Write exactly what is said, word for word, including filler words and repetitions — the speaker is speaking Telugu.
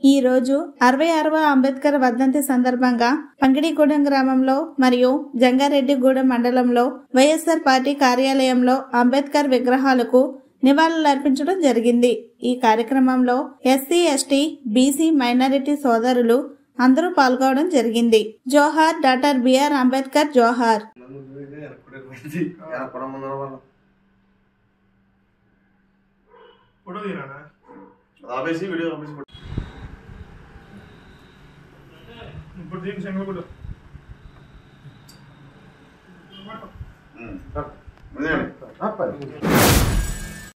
ఈ రోజు అరవై ఆరవ అంబేద్కర్ వర్ధంతి సందర్భంగా పంగిడిగూడెం గ్రామంలో మరియు జంగారెడ్డిగూడెం మండలంలో వైఎస్ఆర్ పార్టీ కార్యాలయంలో అంబేద్కర్ విగ్రహాలకు నివాళులర్పించడం జరిగింది। ఈ కార్యక్రమంలో ఎస్సీ ఎస్టీ బీసీ మైనారిటీ సోదరులు అందరూ పాల్గొనడం జరిగింది। జోహార్ డాక్టర్ బిఆర్ అంబేద్కర్ జోహార్। ఇప్పుడు దీని సంగతి కూడా ఉమ్